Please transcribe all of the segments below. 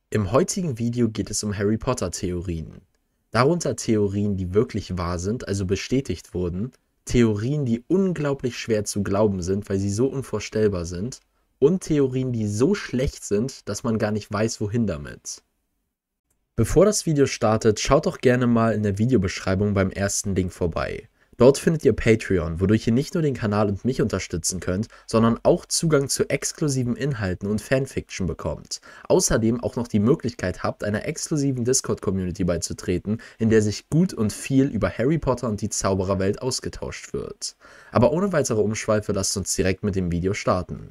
Im heutigen Video geht es um Harry Potter Theorien. Darunter Theorien, die wirklich wahr sind, also bestätigt wurden, Theorien, die unglaublich schwer zu glauben sind, weil sie so unvorstellbar sind, und Theorien, die so schlecht sind, dass man gar nicht weiß, wohin damit. Bevor das Video startet, schaut doch gerne mal in der Videobeschreibung beim ersten Link vorbei. Dort findet ihr Patreon, wodurch ihr nicht nur den Kanal und mich unterstützen könnt, sondern auch Zugang zu exklusiven Inhalten und Fanfiction bekommt. Außerdem auch noch die Möglichkeit habt, einer exklusiven Discord-Community beizutreten, in der sich gut und viel über Harry Potter und die Zaubererwelt ausgetauscht wird. Aber ohne weitere Umschweife lasst uns direkt mit dem Video starten.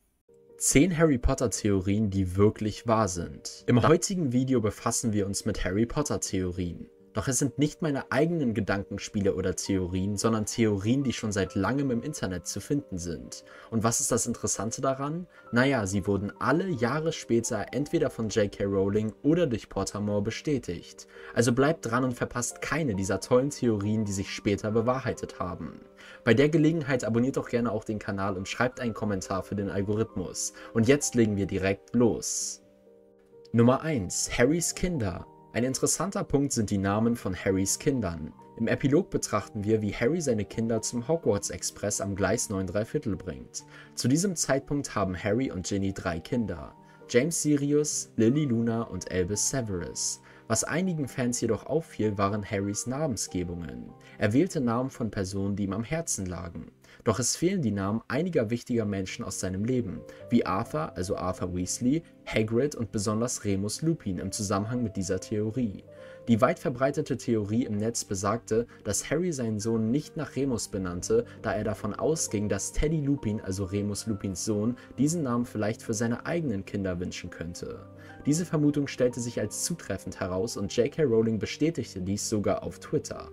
10 Harry Potter Theorien, die wirklich wahr sind. Im heutigen Video befassen wir uns mit Harry Potter Theorien. Doch es sind nicht meine eigenen Gedankenspiele oder Theorien, sondern Theorien, die schon seit langem im Internet zu finden sind. Und was ist das Interessante daran? Naja, sie wurden alle Jahre später entweder von J.K. Rowling oder durch Pottermore bestätigt. Also bleibt dran und verpasst keine dieser tollen Theorien, die sich später bewahrheitet haben. Bei der Gelegenheit abonniert doch gerne auch den Kanal und schreibt einen Kommentar für den Algorithmus. Und jetzt legen wir direkt los. Nummer 1. Harrys Kinder. Ein interessanter Punkt sind die Namen von Harrys Kindern. Im Epilog betrachten wir, wie Harry seine Kinder zum Hogwarts Express am Gleis 9 3/4 bringt. Zu diesem Zeitpunkt haben Harry und Ginny 3 Kinder: James Sirius, Lily Luna und Albus Severus. Was einigen Fans jedoch auffiel, waren Harrys Namensgebungen. Er wählte Namen von Personen, die ihm am Herzen lagen. Doch es fehlen die Namen einiger wichtiger Menschen aus seinem Leben, wie Arthur, also Arthur Weasley, Hagrid und besonders Remus Lupin im Zusammenhang mit dieser Theorie. Die weit verbreitete Theorie im Netz besagte, dass Harry seinen Sohn nicht nach Remus benannte, da er davon ausging, dass Teddy Lupin, also Remus Lupins Sohn, diesen Namen vielleicht für seine eigenen Kinder wünschen könnte. Diese Vermutung stellte sich als zutreffend heraus und J.K. Rowling bestätigte dies sogar auf Twitter.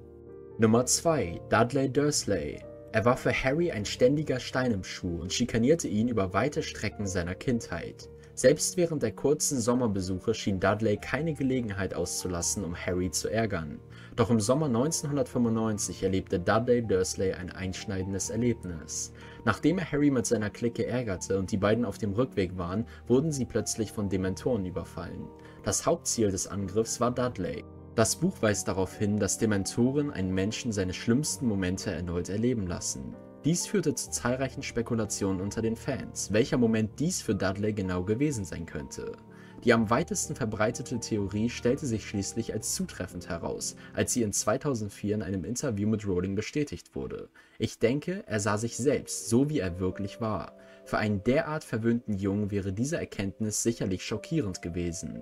Nummer 2. Dudley Dursley. Er war für Harry ein ständiger Stein im Schuh und schikanierte ihn über weite Strecken seiner Kindheit. Selbst während der kurzen Sommerbesuche schien Dudley keine Gelegenheit auszulassen, um Harry zu ärgern. Doch im Sommer 1995 erlebte Dudley Dursley ein einschneidendes Erlebnis. Nachdem er Harry mit seiner Clique ärgerte und die beiden auf dem Rückweg waren, wurden sie plötzlich von Dementoren überfallen. Das Hauptziel des Angriffs war Dudley. Das Buch weist darauf hin, dass Dementoren einen Menschen seine schlimmsten Momente erneut erleben lassen. Dies führte zu zahlreichen Spekulationen unter den Fans, welcher Moment dies für Dudley genau gewesen sein könnte. Die am weitesten verbreitete Theorie stellte sich schließlich als zutreffend heraus, als sie in 2004 in einem Interview mit Rowling bestätigt wurde. Ich denke, er sah sich selbst, so wie er wirklich war. Für einen derart verwöhnten Jungen wäre diese Erkenntnis sicherlich schockierend gewesen.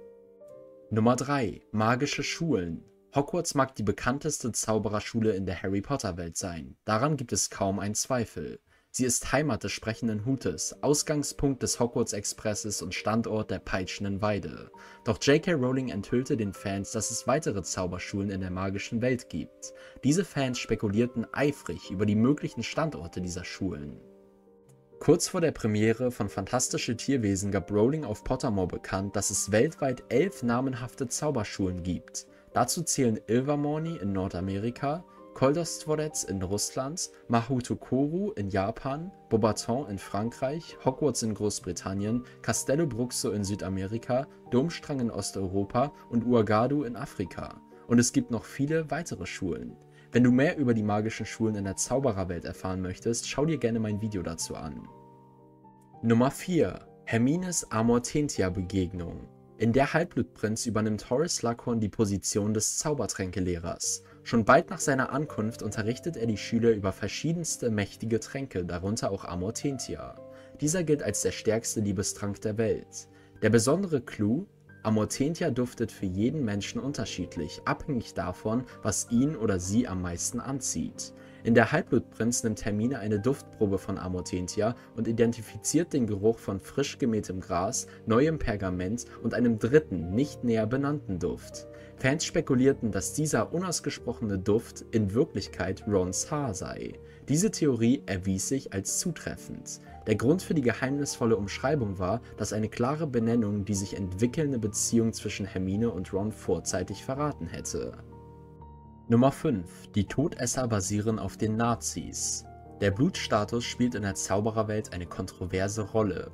Nummer 3. Magische Schulen. Hogwarts mag die bekannteste Zaubererschule in der Harry Potter Welt sein. Daran gibt es kaum einen Zweifel. Sie ist Heimat des sprechenden Hutes, Ausgangspunkt des Hogwarts Expresses und Standort der peitschenden Weide. Doch J.K. Rowling enthüllte den Fans, dass es weitere Zauberschulen in der magischen Welt gibt. Diese Fans spekulierten eifrig über die möglichen Standorte dieser Schulen. Kurz vor der Premiere von Fantastische Tierwesen gab Rowling auf Pottermore bekannt, dass es weltweit 11 namenhafte Zauberschulen gibt. Dazu zählen Ilvermorny in Nordamerika, Koldostvorets in Russland, Mahuto-Koru in Japan, Beauxbaton in Frankreich, Hogwarts in Großbritannien, Castello Bruxo in Südamerika, Domstrang in Osteuropa und Uagadou in Afrika. Und es gibt noch viele weitere Schulen. Wenn du mehr über die magischen Schulen in der Zaubererwelt erfahren möchtest, schau dir gerne mein Video dazu an. Nummer 4. Hermines Amortentia-Begegnung. In der Halbblutprinz übernimmt Horace Slughorn die Position des Zaubertränkelehrers. Schon bald nach seiner Ankunft unterrichtet er die Schüler über verschiedenste mächtige Tränke, darunter auch Amortentia. Dieser gilt als der stärkste Liebestrank der Welt. Der besondere Clou: Amortentia duftet für jeden Menschen unterschiedlich, abhängig davon, was ihn oder sie am meisten anzieht. In der Halbblutprinz nimmt Hermine eine Duftprobe von Amortentia und identifiziert den Geruch von frisch gemähtem Gras, neuem Pergament und einem dritten, nicht näher benannten Duft. Fans spekulierten, dass dieser unausgesprochene Duft in Wirklichkeit Rons Haar sei. Diese Theorie erwies sich als zutreffend. Der Grund für die geheimnisvolle Umschreibung war, dass eine klare Benennung die sich entwickelnde Beziehung zwischen Hermine und Ron vorzeitig verraten hätte. Nummer 5. Die Todesser basieren auf den Nazis. Der Blutstatus spielt in der Zaubererwelt eine kontroverse Rolle.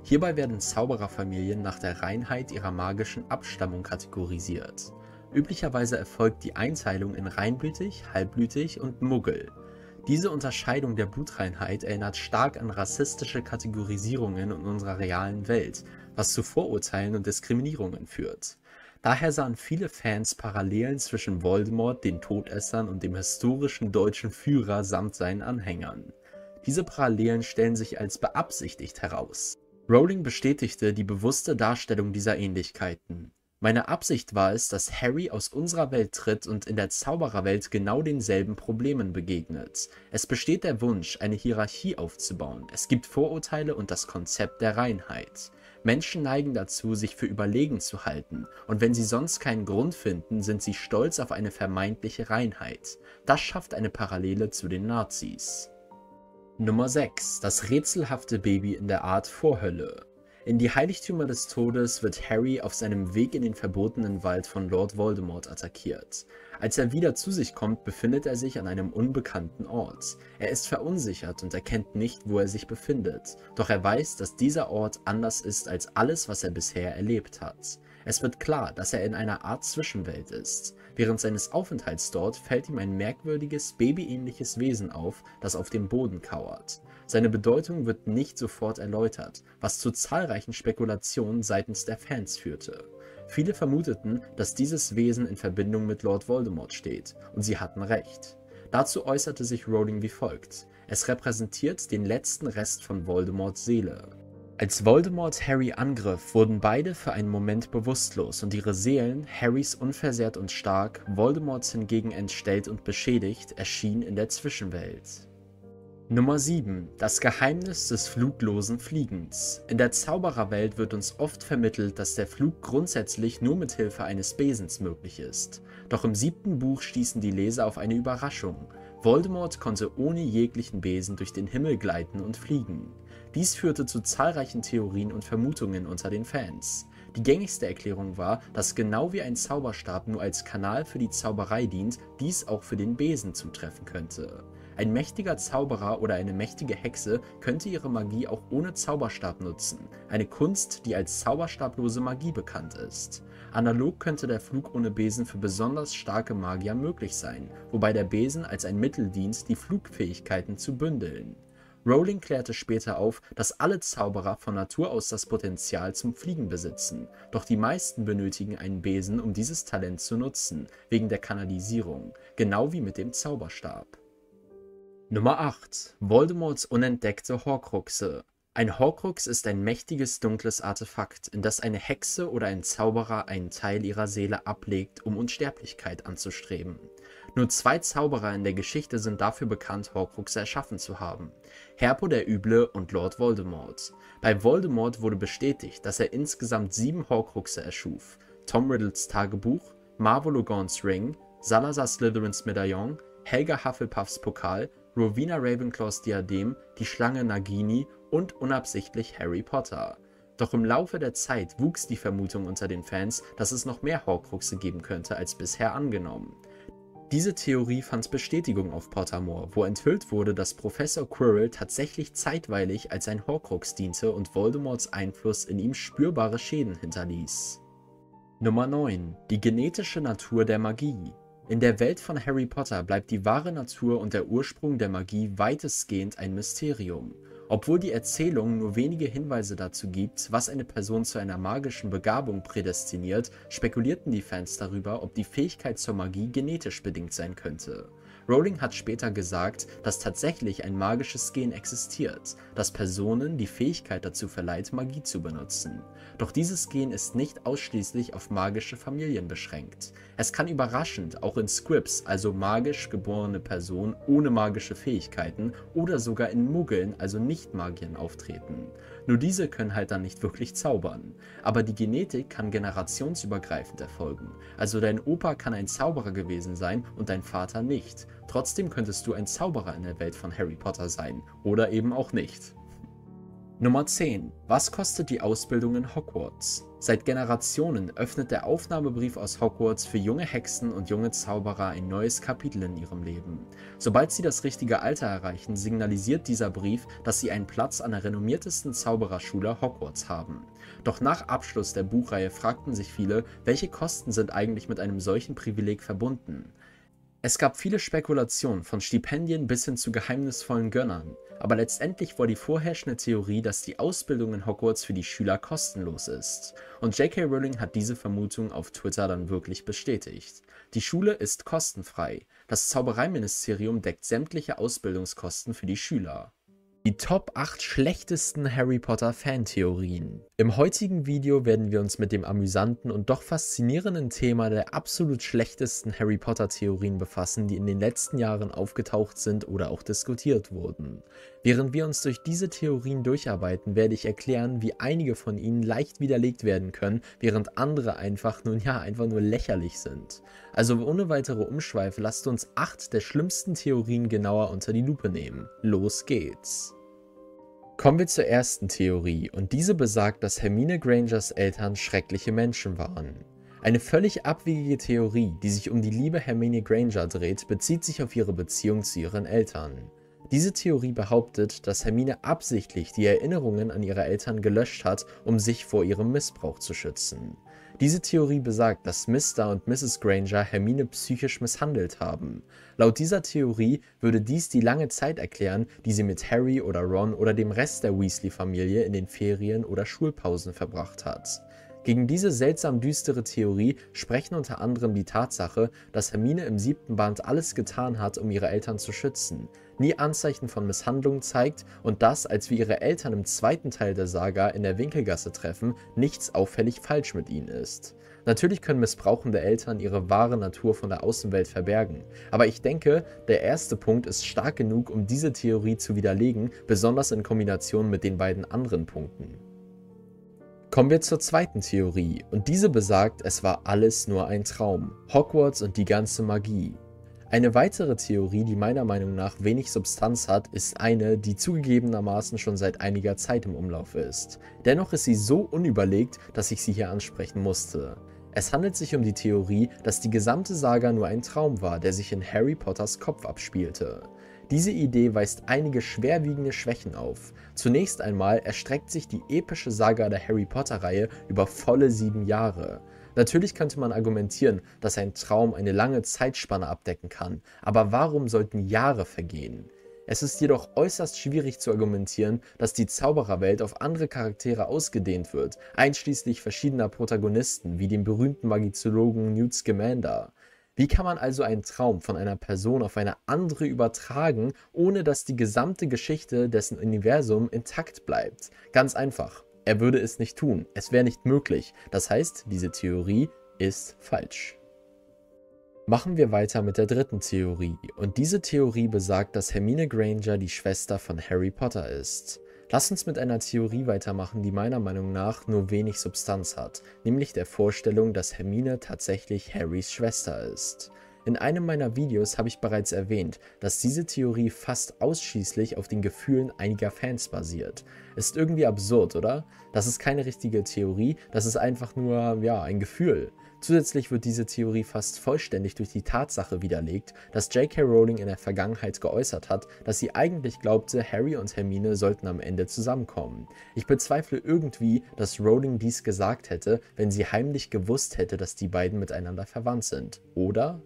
Hierbei werden Zaubererfamilien nach der Reinheit ihrer magischen Abstammung kategorisiert. Üblicherweise erfolgt die Einteilung in reinblütig, halbblütig und Muggel. Diese Unterscheidung der Blutreinheit erinnert stark an rassistische Kategorisierungen in unserer realen Welt, was zu Vorurteilen und Diskriminierungen führt. Daher sahen viele Fans Parallelen zwischen Voldemort, den Todessern und dem historischen deutschen Führer samt seinen Anhängern. Diese Parallelen stellen sich als beabsichtigt heraus. Rowling bestätigte die bewusste Darstellung dieser Ähnlichkeiten. Meine Absicht war es, dass Harry aus unserer Welt tritt und in der Zaubererwelt genau denselben Problemen begegnet. Es besteht der Wunsch, eine Hierarchie aufzubauen. Es gibt Vorurteile und das Konzept der Reinheit. Menschen neigen dazu, sich für überlegen zu halten, und wenn sie sonst keinen Grund finden, sind sie stolz auf eine vermeintliche Reinheit. Das schafft eine Parallele zu den Nazis. Nummer 6. Das rätselhafte Baby in der Art Vorhölle. In die Heiligtümer des Todes wird Harry auf seinem Weg in den verbotenen Wald von Lord Voldemort attackiert. Als er wieder zu sich kommt, befindet er sich an einem unbekannten Ort. Er ist verunsichert und erkennt nicht, wo er sich befindet. Doch er weiß, dass dieser Ort anders ist als alles, was er bisher erlebt hat. Es wird klar, dass er in einer Art Zwischenwelt ist. Während seines Aufenthalts dort fällt ihm ein merkwürdiges, babyähnliches Wesen auf, das auf dem Boden kauert. Seine Bedeutung wird nicht sofort erläutert, was zu zahlreichen Spekulationen seitens der Fans führte. Viele vermuteten, dass dieses Wesen in Verbindung mit Lord Voldemort steht, und sie hatten recht. Dazu äußerte sich Rowling wie folgt: Es repräsentiert den letzten Rest von Voldemorts Seele. Als Voldemort Harry angriff, wurden beide für einen Moment bewusstlos und ihre Seelen, Harrys unversehrt und stark, Voldemorts hingegen entstellt und beschädigt, erschienen in der Zwischenwelt. Nummer 7. Das Geheimnis des fluglosen Fliegens. In der Zaubererwelt wird uns oft vermittelt, dass der Flug grundsätzlich nur mit Hilfe eines Besens möglich ist. Doch im 7. Buch stießen die Leser auf eine Überraschung. Voldemort konnte ohne jeglichen Besen durch den Himmel gleiten und fliegen. Dies führte zu zahlreichen Theorien und Vermutungen unter den Fans. Die gängigste Erklärung war, dass genau wie ein Zauberstab nur als Kanal für die Zauberei dient, dies auch für den Besen zutreffen könnte. Ein mächtiger Zauberer oder eine mächtige Hexe könnte ihre Magie auch ohne Zauberstab nutzen, eine Kunst, die als zauberstablose Magie bekannt ist. Analog könnte der Flug ohne Besen für besonders starke Magier möglich sein, wobei der Besen als ein Mittel dient, die Flugfähigkeiten zu bündeln. Rowling klärte später auf, dass alle Zauberer von Natur aus das Potenzial zum Fliegen besitzen, doch die meisten benötigen einen Besen, um dieses Talent zu nutzen, wegen der Kanalisierung, genau wie mit dem Zauberstab. Nummer 8. Voldemorts unentdeckte Horcruxe. Ein Horcrux ist ein mächtiges, dunkles Artefakt, in das eine Hexe oder ein Zauberer einen Teil ihrer Seele ablegt, um Unsterblichkeit anzustreben. Nur 2 Zauberer in der Geschichte sind dafür bekannt, Horcruxe erschaffen zu haben: Herpo der Üble und Lord Voldemort. Bei Voldemort wurde bestätigt, dass er insgesamt 7 Horcruxe erschuf: Tom Riddles Tagebuch, Marvolo Gaunt's Ring, Salazar Slytherins Medaillon, Helga Hufflepuffs Pokal, Rowena Ravenclaws Diadem, die Schlange Nagini und unabsichtlich Harry Potter. Doch im Laufe der Zeit wuchs die Vermutung unter den Fans, dass es noch mehr Horcruxe geben könnte als bisher angenommen. Diese Theorie fand Bestätigung auf Pottermore, wo enthüllt wurde, dass Professor Quirrell tatsächlich zeitweilig als ein Horcrux diente und Voldemorts Einfluss in ihm spürbare Schäden hinterließ. Nummer 9. Die genetische Natur der Magie. In der Welt von Harry Potter bleibt die wahre Natur und der Ursprung der Magie weitestgehend ein Mysterium. Obwohl die Erzählung nur wenige Hinweise dazu gibt, was eine Person zu einer magischen Begabung prädestiniert, spekulierten die Fans darüber, ob die Fähigkeit zur Magie genetisch bedingt sein könnte. Rowling hat später gesagt, dass tatsächlich ein magisches Gen existiert, das Personen die Fähigkeit dazu verleiht, Magie zu benutzen. Doch dieses Gen ist nicht ausschließlich auf magische Familien beschränkt. Es kann überraschend auch in Scripts, also magisch geborene Personen ohne magische Fähigkeiten, oder sogar in Muggeln, also Nicht-Magiern, auftreten. Nur diese können halt dann nicht wirklich zaubern. Aber die Genetik kann generationsübergreifend erfolgen. Also dein Opa kann ein Zauberer gewesen sein und dein Vater nicht. Trotzdem könntest du ein Zauberer in der Welt von Harry Potter sein. Oder eben auch nicht. Nummer 10. Was kostet die Ausbildung in Hogwarts? Seit Generationen öffnet der Aufnahmebrief aus Hogwarts für junge Hexen und junge Zauberer ein neues Kapitel in ihrem Leben. Sobald sie das richtige Alter erreichen, signalisiert dieser Brief, dass sie einen Platz an der renommiertesten Zaubererschule Hogwarts haben. Doch nach Abschluss der Buchreihe fragten sich viele, welche Kosten sind eigentlich mit einem solchen Privileg verbunden. Es gab viele Spekulationen, von Stipendien bis hin zu geheimnisvollen Gönnern, aber letztendlich war die vorherrschende Theorie, dass die Ausbildung in Hogwarts für die Schüler kostenlos ist. Und J.K. Rowling hat diese Vermutung auf Twitter dann wirklich bestätigt. Die Schule ist kostenfrei. Das Zaubereiministerium deckt sämtliche Ausbildungskosten für die Schüler. Die Top 8 schlechtesten Harry Potter Fantheorien. Im heutigen Video werden wir uns mit dem amüsanten und doch faszinierenden Thema der absolut schlechtesten Harry Potter Theorien befassen, die in den letzten Jahren aufgetaucht sind oder auch diskutiert wurden. Während wir uns durch diese Theorien durcharbeiten, werde ich erklären, wie einige von ihnen leicht widerlegt werden können, während andere einfach nur lächerlich sind. Also ohne weitere Umschweife, lasst uns 8 der schlimmsten Theorien genauer unter die Lupe nehmen. Los geht's! Kommen wir zur ersten Theorie, und diese besagt, dass Hermine Grangers Eltern schreckliche Menschen waren. Eine völlig abwegige Theorie, die sich um die liebe Hermine Granger dreht, bezieht sich auf ihre Beziehung zu ihren Eltern. Diese Theorie behauptet, dass Hermine absichtlich die Erinnerungen an ihre Eltern gelöscht hat, um sich vor ihrem Missbrauch zu schützen. Diese Theorie besagt, dass Mr. und Mrs. Granger Hermine psychisch misshandelt haben. Laut dieser Theorie würde dies die lange Zeit erklären, die sie mit Harry oder Ron oder dem Rest der Weasley-Familie in den Ferien oder Schulpausen verbracht hat. Gegen diese seltsam düstere Theorie sprechen unter anderem die Tatsache, dass Hermine im 7. Band alles getan hat, um ihre Eltern zu schützen, nie Anzeichen von Misshandlung zeigt und dass, als wir ihre Eltern im 2. Teil der Saga in der Winkelgasse treffen, nichts auffällig falsch mit ihnen ist. Natürlich können missbrauchende Eltern ihre wahre Natur von der Außenwelt verbergen, aber ich denke, der erste Punkt ist stark genug, um diese Theorie zu widerlegen, besonders in Kombination mit den beiden anderen Punkten. Kommen wir zur zweiten Theorie, und diese besagt, es war alles nur ein Traum, Hogwarts und die ganze Magie. Eine weitere Theorie, die meiner Meinung nach wenig Substanz hat, ist eine, die zugegebenermaßen schon seit einiger Zeit im Umlauf ist. Dennoch ist sie so unüberlegt, dass ich sie hier ansprechen musste. Es handelt sich um die Theorie, dass die gesamte Saga nur ein Traum war, der sich in Harry Potters Kopf abspielte. Diese Idee weist einige schwerwiegende Schwächen auf. Zunächst einmal erstreckt sich die epische Saga der Harry Potter-Reihe über volle 7 Jahre. Natürlich könnte man argumentieren, dass ein Traum eine lange Zeitspanne abdecken kann, aber warum sollten Jahre vergehen? Es ist jedoch äußerst schwierig zu argumentieren, dass die Zaubererwelt auf andere Charaktere ausgedehnt wird, einschließlich verschiedener Protagonisten wie dem berühmten Magizologen Newt Scamander. Wie kann man also einen Traum von einer Person auf eine andere übertragen, ohne dass die gesamte Geschichte dessen Universum intakt bleibt? Ganz einfach. Er würde es nicht tun. Es wäre nicht möglich. Das heißt, diese Theorie ist falsch. Machen wir weiter mit der dritten Theorie. Und diese Theorie besagt, dass Hermine Granger die Schwester von Harry Potter ist. Lass uns mit einer Theorie weitermachen, die meiner Meinung nach nur wenig Substanz hat, nämlich der Vorstellung, dass Hermine tatsächlich Harrys Schwester ist. In einem meiner Videos habe ich bereits erwähnt, dass diese Theorie fast ausschließlich auf den Gefühlen einiger Fans basiert. Ist irgendwie absurd, oder? Das ist keine richtige Theorie, das ist einfach nur, ein Gefühl. Zusätzlich wird diese Theorie fast vollständig durch die Tatsache widerlegt, dass J.K. Rowling in der Vergangenheit geäußert hat, dass sie eigentlich glaubte, Harry und Hermine sollten am Ende zusammenkommen. Ich bezweifle irgendwie, dass Rowling dies gesagt hätte, wenn sie heimlich gewusst hätte, dass die beiden miteinander verwandt sind, oder?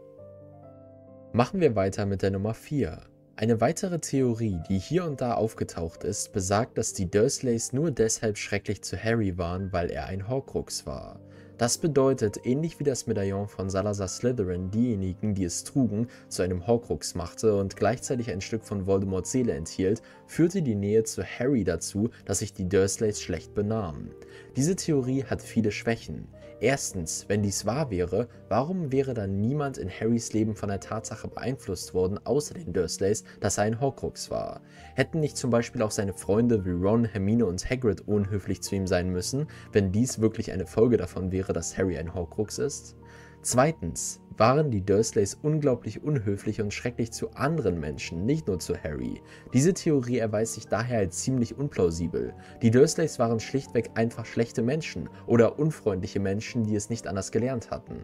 Machen wir weiter mit der Nummer 4. Eine weitere Theorie, die hier und da aufgetaucht ist, besagt, dass die Dursleys nur deshalb schrecklich zu Harry waren, weil er ein Horcrux war. Das bedeutet, ähnlich wie das Medaillon von Salazar Slytherin diejenigen, die es trugen, zu einem Horcrux machte und gleichzeitig ein Stück von Voldemorts Seele enthielt, führte die Nähe zu Harry dazu, dass sich die Dursleys schlecht benahmen. Diese Theorie hat viele Schwächen. Erstens, wenn dies wahr wäre, warum wäre dann niemand in Harrys Leben von der Tatsache beeinflusst worden, außer den Dursleys, dass er ein Horcrux war? Hätten nicht zum Beispiel auch seine Freunde wie Ron, Hermine und Hagrid unhöflich zu ihm sein müssen, wenn dies wirklich eine Folge davon wäre, dass Harry ein Horcrux ist? Zweitens waren die Dursleys unglaublich unhöflich und schrecklich zu anderen Menschen, nicht nur zu Harry. Diese Theorie erweist sich daher als ziemlich unplausibel. Die Dursleys waren schlichtweg einfach schlechte Menschen oder unfreundliche Menschen, die es nicht anders gelernt hatten.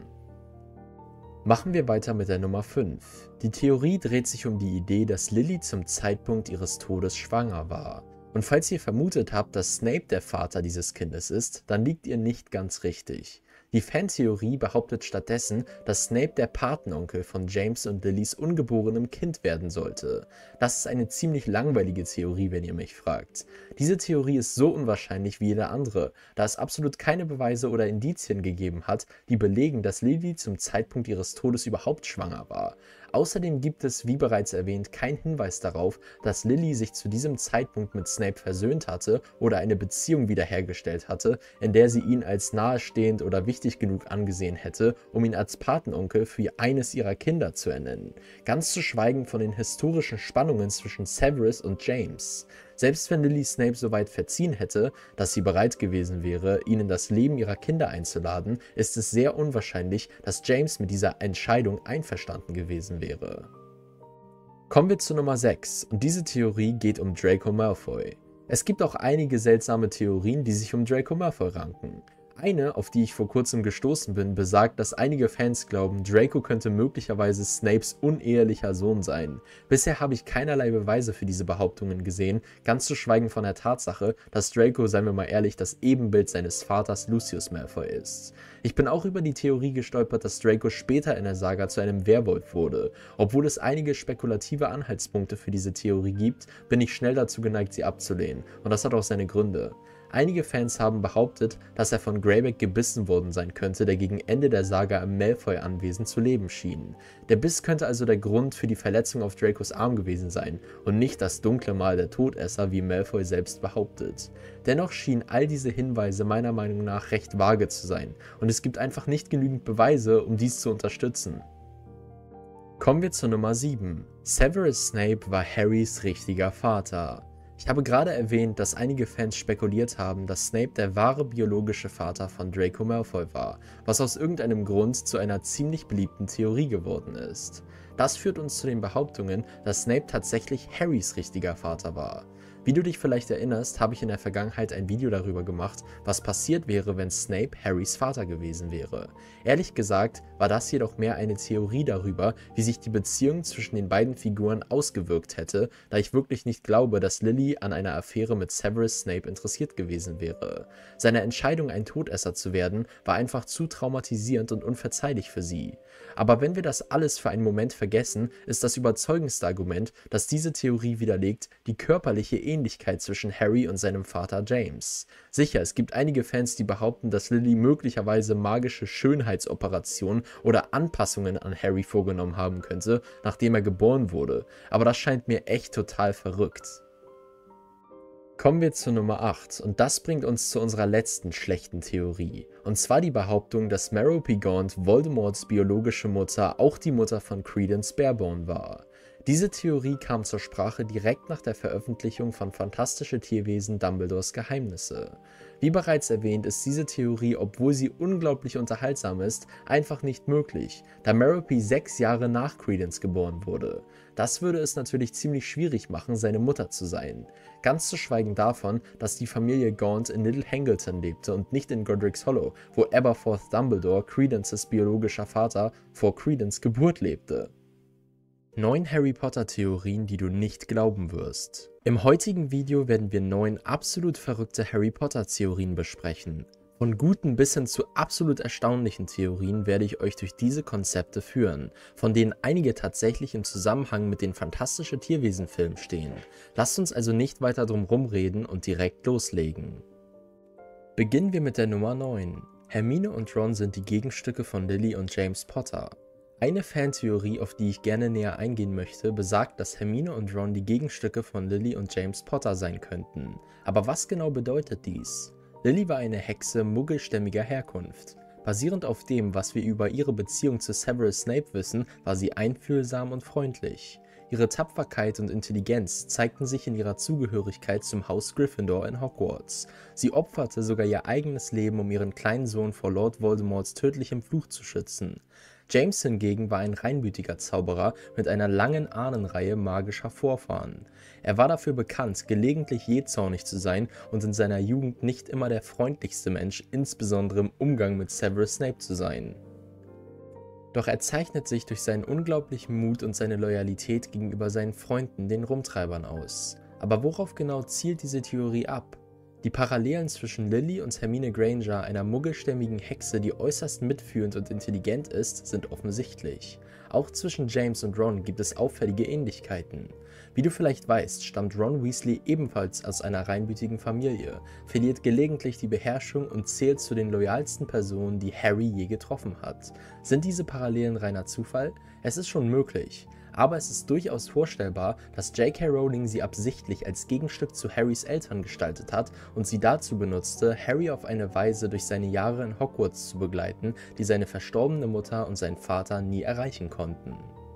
Machen wir weiter mit der Nummer 5. Die Theorie dreht sich um die Idee, dass Lily zum Zeitpunkt ihres Todes schwanger war. Und falls ihr vermutet habt, dass Snape der Vater dieses Kindes ist, dann liegt ihr nicht ganz richtig. Die Fantheorie behauptet stattdessen, dass Snape der Patenonkel von James und Lillys ungeborenem Kind werden sollte. Das ist eine ziemlich langweilige Theorie, wenn ihr mich fragt. Diese Theorie ist so unwahrscheinlich wie jede andere, da es absolut keine Beweise oder Indizien gegeben hat, die belegen, dass Lily zum Zeitpunkt ihres Todes überhaupt schwanger war. Außerdem gibt es, wie bereits erwähnt, keinen Hinweis darauf, dass Lily sich zu diesem Zeitpunkt mit Snape versöhnt hatte oder eine Beziehung wiederhergestellt hatte, in der sie ihn als nahestehend oder wichtig genug angesehen hätte, um ihn als Patenonkel für eines ihrer Kinder zu ernennen. Ganz zu schweigen von den historischen Spannungen zwischen Severus und James. Selbst wenn Lily Snape so weit verziehen hätte, dass sie bereit gewesen wäre, ihn in das Leben ihrer Kinder einzuladen, ist es sehr unwahrscheinlich, dass James mit dieser Entscheidung einverstanden gewesen wäre. Kommen wir zu Nummer 6 und diese Theorie geht um Draco Malfoy. Es gibt auch einige seltsame Theorien, die sich um Draco Malfoy ranken. Eine, auf die ich vor kurzem gestoßen bin, besagt, dass einige Fans glauben, Draco könnte möglicherweise Snapes unehelicher Sohn sein. Bisher habe ich keinerlei Beweise für diese Behauptungen gesehen, ganz zu schweigen von der Tatsache, dass Draco, seien wir mal ehrlich, das Ebenbild seines Vaters Lucius Malfoy ist. Ich bin auch über die Theorie gestolpert, dass Draco später in der Saga zu einem Werwolf wurde. Obwohl es einige spekulative Anhaltspunkte für diese Theorie gibt, bin ich schnell dazu geneigt, sie abzulehnen, und das hat auch seine Gründe. Einige Fans haben behauptet, dass er von Greyback gebissen worden sein könnte, der gegen Ende der Saga im Malfoy-Anwesen zu leben schien. Der Biss könnte also der Grund für die Verletzung auf Dracos Arm gewesen sein und nicht das dunkle Mal der Todesser, wie Malfoy selbst behauptet. Dennoch schienen all diese Hinweise meiner Meinung nach recht vage zu sein und es gibt einfach nicht genügend Beweise, um dies zu unterstützen. Kommen wir zur Nummer 7. Severus Snape war Harrys richtiger Vater. Ich habe gerade erwähnt, dass einige Fans spekuliert haben, dass Snape der wahre biologische Vater von Draco Malfoy war, was aus irgendeinem Grund zu einer ziemlich beliebten Theorie geworden ist. Das führt uns zu den Behauptungen, dass Snape tatsächlich Harrys richtiger Vater war. Wie du dich vielleicht erinnerst, habe ich in der Vergangenheit ein Video darüber gemacht, was passiert wäre, wenn Snape Harrys Vater gewesen wäre. Ehrlich gesagt war das jedoch mehr eine Theorie darüber, wie sich die Beziehung zwischen den beiden Figuren ausgewirkt hätte, da ich wirklich nicht glaube, dass Lily an einer Affäre mit Severus Snape interessiert gewesen wäre. Seine Entscheidung, ein Todesser zu werden, war einfach zu traumatisierend und unverzeihlich für sie. Aber wenn wir das alles für einen Moment vergessen, ist das überzeugendste Argument, das diese Theorie widerlegt, die körperliche Ähnlichkeit zwischen Harry und seinem Vater James. Sicher, es gibt einige Fans, die behaupten, dass Lily möglicherweise magische Schönheitsoperationen oder Anpassungen an Harry vorgenommen haben könnte, nachdem er geboren wurde, aber das scheint mir echt total verrückt. Kommen wir zur Nummer 8 und das bringt uns zu unserer letzten schlechten Theorie. Und zwar die Behauptung, dass Merope Gaunt Voldemorts biologische Mutter auch die Mutter von Credence Barebone war. Diese Theorie kam zur Sprache direkt nach der Veröffentlichung von Fantastische Tierwesen Dumbledores Geheimnisse. Wie bereits erwähnt, ist diese Theorie, obwohl sie unglaublich unterhaltsam ist, einfach nicht möglich, da Merope 6 Jahre nach Credence geboren wurde. Das würde es natürlich ziemlich schwierig machen, seine Mutter zu sein. Ganz zu schweigen davon, dass die Familie Gaunt in Little Hangleton lebte und nicht in Godric's Hollow, wo Aberforth Dumbledore, Credences biologischer Vater, vor Credence Geburt lebte. 9 Harry Potter Theorien, die du nicht glauben wirst. Im heutigen Video werden wir 9 absolut verrückte Harry Potter Theorien besprechen. Von guten bis hin zu absolut erstaunlichen Theorien werde ich euch durch diese Konzepte führen, von denen einige tatsächlich im Zusammenhang mit den Fantastische Tierwesen Filmen stehen. Lasst uns also nicht weiter drum rumreden und direkt loslegen. Beginnen wir mit der Nummer 9. Hermine und Ron sind die Gegenstücke von Lily und James Potter. Eine Fantheorie, auf die ich gerne näher eingehen möchte, besagt, dass Hermine und Ron die Gegenstücke von Lily und James Potter sein könnten. Aber was genau bedeutet dies? Lily war eine Hexe muggelstämmiger Herkunft. Basierend auf dem, was wir über ihre Beziehung zu Severus Snape wissen, war sie einfühlsam und freundlich. Ihre Tapferkeit und Intelligenz zeigten sich in ihrer Zugehörigkeit zum Haus Gryffindor in Hogwarts. Sie opferte sogar ihr eigenes Leben, um ihren kleinen Sohn vor Lord Voldemorts tödlichem Fluch zu schützen. James hingegen war ein reinblütiger Zauberer mit einer langen Ahnenreihe magischer Vorfahren. Er war dafür bekannt, gelegentlich jähzornig zu sein und in seiner Jugend nicht immer der freundlichste Mensch, insbesondere im Umgang mit Severus Snape zu sein. Doch er zeichnet sich durch seinen unglaublichen Mut und seine Loyalität gegenüber seinen Freunden, den Rumtreibern, aus. Aber worauf genau zielt diese Theorie ab? Die Parallelen zwischen Lily und Hermine Granger, einer muggelstämmigen Hexe, die äußerst mitfühlend und intelligent ist, sind offensichtlich. Auch zwischen James und Ron gibt es auffällige Ähnlichkeiten. Wie du vielleicht weißt, stammt Ron Weasley ebenfalls aus einer reinblütigen Familie, verliert gelegentlich die Beherrschung und zählt zu den loyalsten Personen, die Harry je getroffen hat. Sind diese Parallelen reiner Zufall? Es ist schon möglich. Aber es ist durchaus vorstellbar, dass J.K. Rowling sie absichtlich als Gegenstück zu Harrys Eltern gestaltet hat und sie dazu benutzte, Harry auf eine Weise durch seine Jahre in Hogwarts zu begleiten, die seine verstorbene Mutter und sein Vater nie erreichen konnten.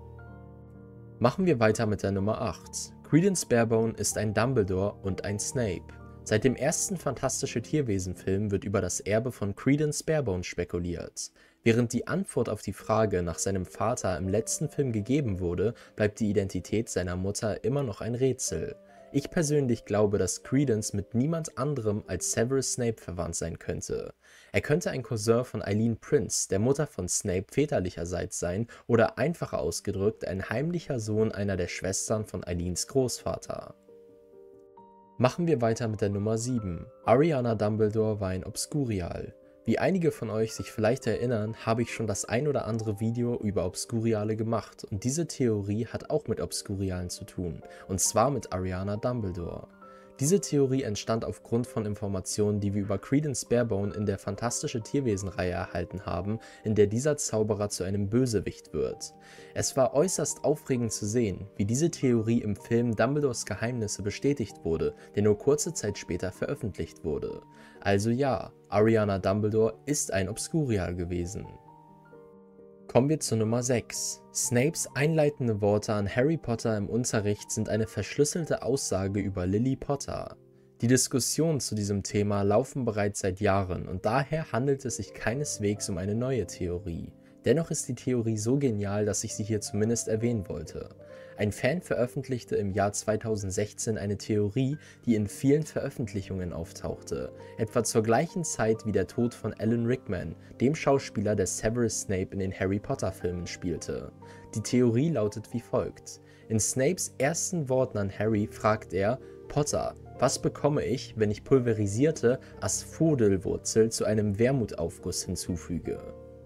Machen wir weiter mit der Nummer 8. Credence Barebone ist ein Dumbledore und ein Snape. Seit dem ersten Fantastische Tierwesen-Film wird über das Erbe von Credence Barebone spekuliert. Während die Antwort auf die Frage nach seinem Vater im letzten Film gegeben wurde, bleibt die Identität seiner Mutter immer noch ein Rätsel. Ich persönlich glaube, dass Credence mit niemand anderem als Severus Snape verwandt sein könnte. Er könnte ein Cousin von Eileen Prince, der Mutter von Snape väterlicherseits sein, oder einfacher ausgedrückt ein heimlicher Sohn einer der Schwestern von Eileens Großvater. Machen wir weiter mit der Nummer 7. Ariana Dumbledore war ein Obscurial. Wie einige von euch sich vielleicht erinnern, habe ich schon das ein oder andere Video über Obscuriale gemacht und diese Theorie hat auch mit Obscurialen zu tun, und zwar mit Ariana Dumbledore. Diese Theorie entstand aufgrund von Informationen, die wir über Credence Barebone in der Fantastische Tierwesen-Reihe erhalten haben, in der dieser Zauberer zu einem Bösewicht wird. Es war äußerst aufregend zu sehen, wie diese Theorie im Film Dumbledores Geheimnisse bestätigt wurde, der nur kurze Zeit später veröffentlicht wurde. Also ja, Ariana Dumbledore ist ein Obscurial gewesen. Kommen wir zur Nummer 6. Snapes einleitende Worte an Harry Potter im Unterricht sind eine verschlüsselte Aussage über Lily Potter. Die Diskussionen zu diesem Thema laufen bereits seit Jahren und daher handelt es sich keineswegs um eine neue Theorie. Dennoch ist die Theorie so genial, dass ich sie hier zumindest erwähnen wollte. Ein Fan veröffentlichte im Jahr 2016 eine Theorie, die in vielen Veröffentlichungen auftauchte, etwa zur gleichen Zeit wie der Tod von Alan Rickman, dem Schauspieler, der Severus Snape in den Harry Potter Filmen spielte. Die Theorie lautet wie folgt: In Snapes ersten Worten an Harry fragt er: Potter, was bekomme ich, wenn ich pulverisierte Asphodelwurzel zu einem Wermutaufguss hinzufüge?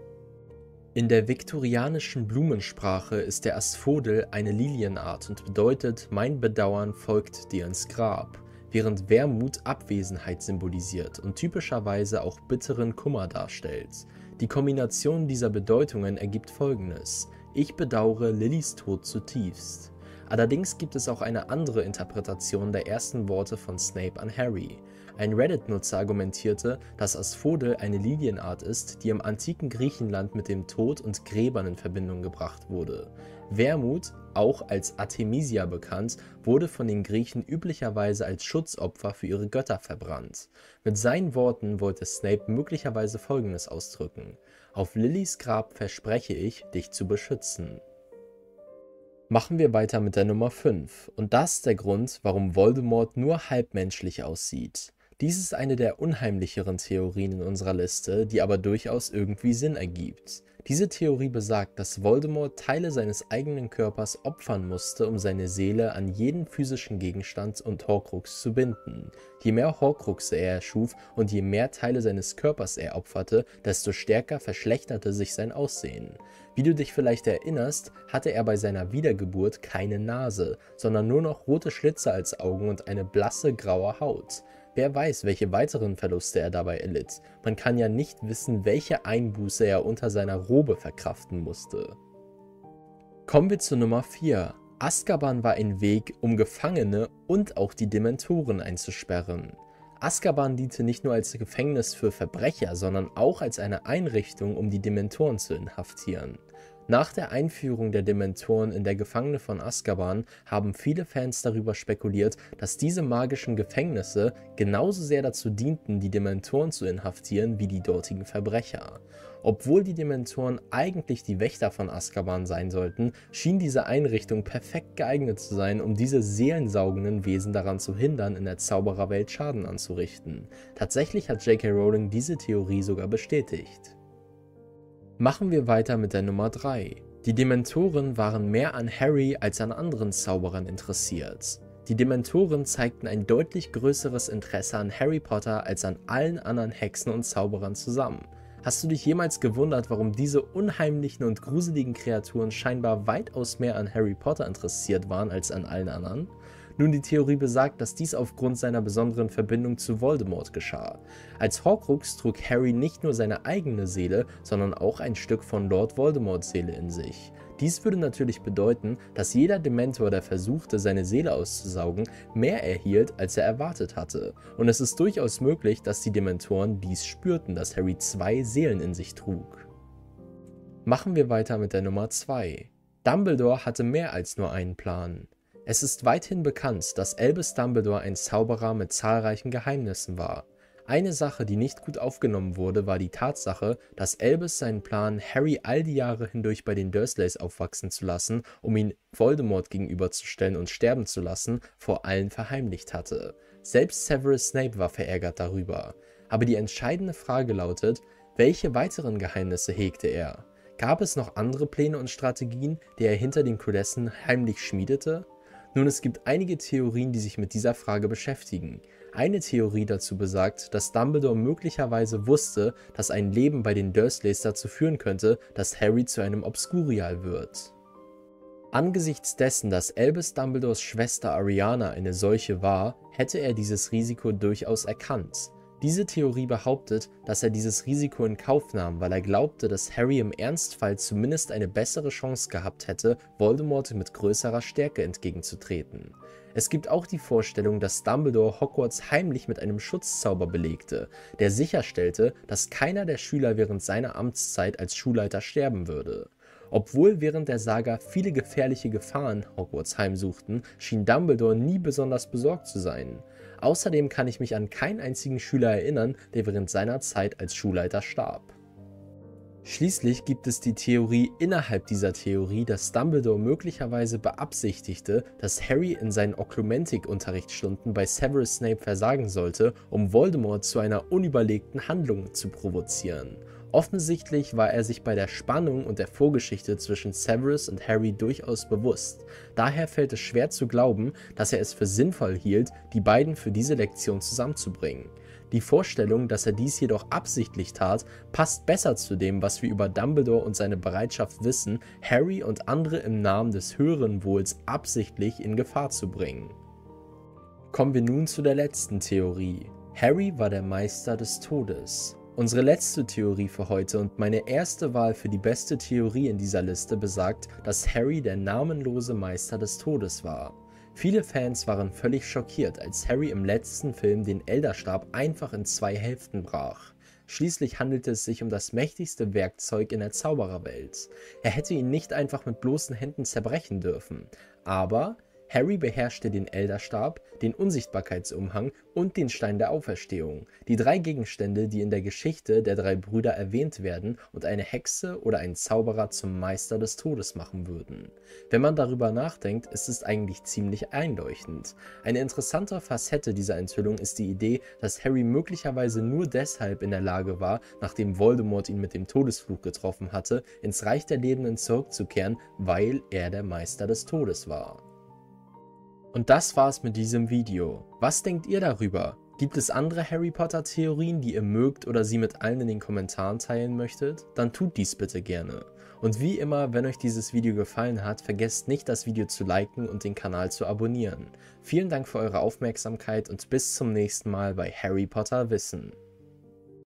In der viktorianischen Blumensprache ist der Asphodel eine Lilienart und bedeutet: Mein Bedauern folgt dir ins Grab, während Wermut Abwesenheit symbolisiert und typischerweise auch bitteren Kummer darstellt. Die Kombination dieser Bedeutungen ergibt Folgendes: Ich bedauere Lillys Tod zutiefst. Allerdings gibt es auch eine andere Interpretation der ersten Worte von Snape an Harry. Ein Reddit-Nutzer argumentierte, dass Asphodel eine Lilienart ist, die im antiken Griechenland mit dem Tod und Gräbern in Verbindung gebracht wurde. Wermut, auch als Artemisia bekannt, wurde von den Griechen üblicherweise als Schutzopfer für ihre Götter verbrannt. Mit seinen Worten wollte Snape möglicherweise Folgendes ausdrücken: Auf Lillys Grab verspreche ich, dich zu beschützen. Machen wir weiter mit der Nummer 5 und das ist der Grund, warum Voldemort nur halbmenschlich aussieht. Dies ist eine der unheimlicheren Theorien in unserer Liste, die aber durchaus irgendwie Sinn ergibt. Diese Theorie besagt, dass Voldemort Teile seines eigenen Körpers opfern musste, um seine Seele an jeden physischen Gegenstand und Horcrux zu binden. Je mehr Horcruxe er erschuf und je mehr Teile seines Körpers er opferte, desto stärker verschlechterte sich sein Aussehen. Wie du dich vielleicht erinnerst, hatte er bei seiner Wiedergeburt keine Nase, sondern nur noch rote Schlitze als Augen und eine blasse graue Haut. Wer weiß, welche weiteren Verluste er dabei erlitt. Man kann ja nicht wissen, welche Einbuße er unter seiner Robe verkraften musste. Kommen wir zur Nummer 4. Azkaban war ein Weg, um Gefangene und auch die Dementoren einzusperren. Azkaban diente nicht nur als Gefängnis für Verbrecher, sondern auch als eine Einrichtung, um die Dementoren zu inhaftieren. Nach der Einführung der Dementoren in der Gefangene von Azkaban haben viele Fans darüber spekuliert, dass diese magischen Gefängnisse genauso sehr dazu dienten, die Dementoren zu inhaftieren, wie die dortigen Verbrecher. Obwohl die Dementoren eigentlich die Wächter von Azkaban sein sollten, schien diese Einrichtung perfekt geeignet zu sein, um diese seelensaugenden Wesen daran zu hindern, in der Zaubererwelt Schaden anzurichten. Tatsächlich hat J.K. Rowling diese Theorie sogar bestätigt. Machen wir weiter mit der Nummer 3. Die Dementoren waren mehr an Harry als an anderen Zauberern interessiert. Die Dementoren zeigten ein deutlich größeres Interesse an Harry Potter als an allen anderen Hexen und Zauberern zusammen. Hast du dich jemals gewundert, warum diese unheimlichen und gruseligen Kreaturen scheinbar weitaus mehr an Harry Potter interessiert waren als an allen anderen? Nun, die Theorie besagt, dass dies aufgrund seiner besonderen Verbindung zu Voldemort geschah. Als Horcrux trug Harry nicht nur seine eigene Seele, sondern auch ein Stück von Lord Voldemorts Seele in sich. Dies würde natürlich bedeuten, dass jeder Dementor, der versuchte, seine Seele auszusaugen, mehr erhielt, als er erwartet hatte. Und es ist durchaus möglich, dass die Dementoren dies spürten, dass Harry 2 Seelen in sich trug. Machen wir weiter mit der Nummer 2. Dumbledore hatte mehr als nur einen Plan. Es ist weithin bekannt, dass Albus Dumbledore ein Zauberer mit zahlreichen Geheimnissen war. Eine Sache, die nicht gut aufgenommen wurde, war die Tatsache, dass Albus seinen Plan, Harry all die Jahre hindurch bei den Dursleys aufwachsen zu lassen, um ihn Voldemort gegenüberzustellen und sterben zu lassen, vor allen verheimlicht hatte. Selbst Severus Snape war verärgert darüber. Aber die entscheidende Frage lautet, welche weiteren Geheimnisse hegte er? Gab es noch andere Pläne und Strategien, die er hinter den Kulissen heimlich schmiedete? Nun, es gibt einige Theorien, die sich mit dieser Frage beschäftigen. Eine Theorie dazu besagt, dass Dumbledore möglicherweise wusste, dass ein Leben bei den Dursleys dazu führen könnte, dass Harry zu einem Obscurial wird. Angesichts dessen, dass Albus Dumbledores Schwester Ariana eine solche war, hätte er dieses Risiko durchaus erkannt. Diese Theorie behauptet, dass er dieses Risiko in Kauf nahm, weil er glaubte, dass Harry im Ernstfall zumindest eine bessere Chance gehabt hätte, Voldemort mit größerer Stärke entgegenzutreten. Es gibt auch die Vorstellung, dass Dumbledore Hogwarts heimlich mit einem Schutzzauber belegte, der sicherstellte, dass keiner der Schüler während seiner Amtszeit als Schulleiter sterben würde. Obwohl während der Saga viele gefährliche Gefahren Hogwarts heimsuchten, schien Dumbledore nie besonders besorgt zu sein. Außerdem kann ich mich an keinen einzigen Schüler erinnern, der während seiner Zeit als Schulleiter starb. Schließlich gibt es die Theorie innerhalb dieser Theorie, dass Dumbledore möglicherweise beabsichtigte, dass Harry in seinen Oklumentik-Unterrichtsstunden bei Severus Snape versagen sollte, um Voldemort zu einer unüberlegten Handlung zu provozieren. Offensichtlich war er sich bei der Spannung und der Vorgeschichte zwischen Severus und Harry durchaus bewusst. Daher fällt es schwer zu glauben, dass er es für sinnvoll hielt, die beiden für diese Lektion zusammenzubringen. Die Vorstellung, dass er dies jedoch absichtlich tat, passt besser zu dem, was wir über Dumbledore und seine Bereitschaft wissen, Harry und andere im Namen des höheren Wohls absichtlich in Gefahr zu bringen. Kommen wir nun zu der letzten Theorie. Harry war der Meister des Todes. Unsere letzte Theorie für heute und meine erste Wahl für die beste Theorie in dieser Liste besagt, dass Harry der namenlose Meister des Todes war. Viele Fans waren völlig schockiert, als Harry im letzten Film den Elderstab einfach in 2 Hälften brach. Schließlich handelte es sich um das mächtigste Werkzeug in der Zaubererwelt. Er hätte ihn nicht einfach mit bloßen Händen zerbrechen dürfen, aber Harry beherrschte den Elderstab, den Unsichtbarkeitsumhang und den Stein der Auferstehung, die 3 Gegenstände, die in der Geschichte der 3 Brüder erwähnt werden und eine Hexe oder einen Zauberer zum Meister des Todes machen würden. Wenn man darüber nachdenkt, ist es eigentlich ziemlich einleuchtend. Eine interessante Facette dieser Enthüllung ist die Idee, dass Harry möglicherweise nur deshalb in der Lage war, nachdem Voldemort ihn mit dem Todesfluch getroffen hatte, ins Reich der Lebenden zurückzukehren, weil er der Meister des Todes war. Und das war's mit diesem Video. Was denkt ihr darüber? Gibt es andere Harry Potter Theorien, die ihr mögt oder sie mit allen in den Kommentaren teilen möchtet? Dann tut dies bitte gerne. Und wie immer, wenn euch dieses Video gefallen hat, vergesst nicht, das Video zu liken und den Kanal zu abonnieren. Vielen Dank für eure Aufmerksamkeit und bis zum nächsten Mal bei Harry Potter Wissen.